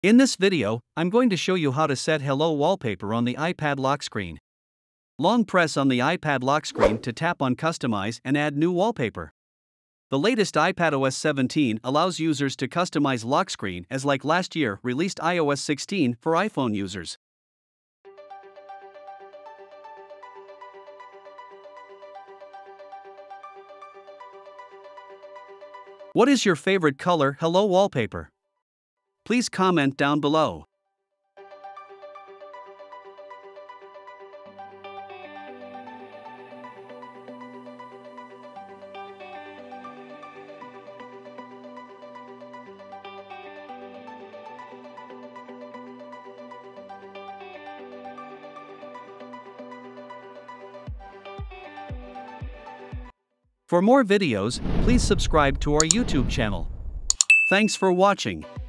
In this video, I'm going to show you how to set Hello Wallpaper on the iPad lock screen. Long press on the iPad lock screen to tap on Customize and add new wallpaper. The latest iPadOS 17 allows users to customize lock screen as like last year released iOS 16 for iPhone users. What is your favorite color Hello Wallpaper? Please comment down below. For more videos, please subscribe to our YouTube channel. Thanks for watching.